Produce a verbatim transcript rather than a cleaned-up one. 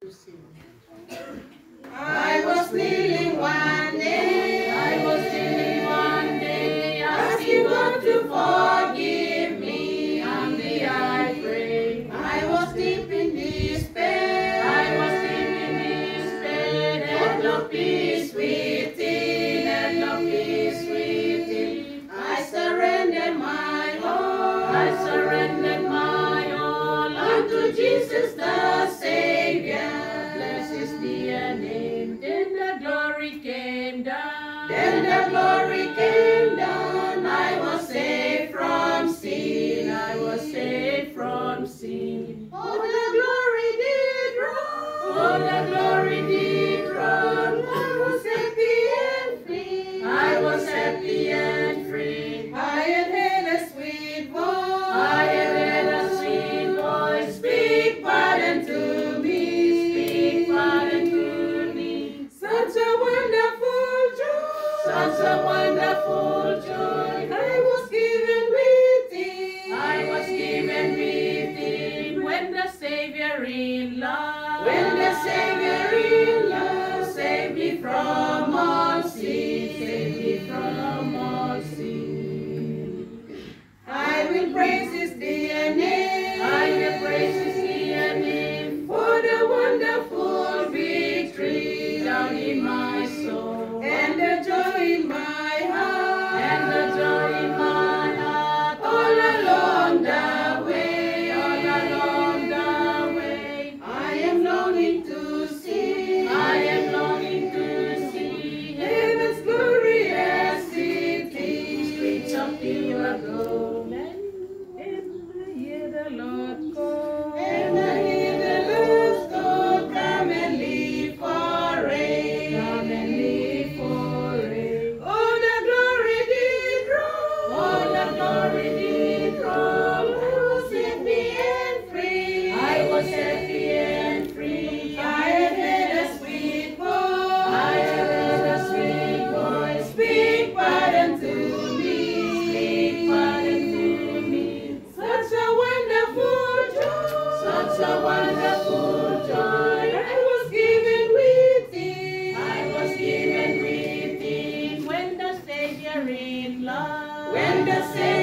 I was kneeling one day, I was kneeling one day, asking God to forgive me, and the I prayed. I was deep in despair, I was deep in despair, and no peace within, and no peace within. I surrendered my all, I surrendered my all unto Jesus the Savior. Bless His dear name. Then the glory came down, then the glory came down. I was saved from sin, I was saved from sin. Oh, the glory did roll, oh, the glory did roll. I was happy and free, I was happy and free. I had had a sweet voice, I had had a sweet voice. Speak pardon to me, speak pardon to me. Such a wonderful joy, such a wonderful joy. I was given within, I was given within. When the Savior in love, when the Savior in love saved me from all sin, saved me from all sin. I will praise His dear name, I will praise His dear name for the wonderful victory down in my soul, and the joy in my heart, and the joy in my heart. All along the way, all along the way, I am longing to see, I am longing to see heaven's glorious city, streets of pure gold. And I hear the Lord call, and I hear the Lord call, come and live forever, come and live forever. Oh, the glory did roll, oh, the glory did roll. I was happy and free, I was happy and free. I had had a sweet voice, I had had a sweet voice. Speak pardon to me, speak pardon to me. Such a wonderful joy, such a wonderful joy. I was given within, I was given within. When the Savior in love, when the Savior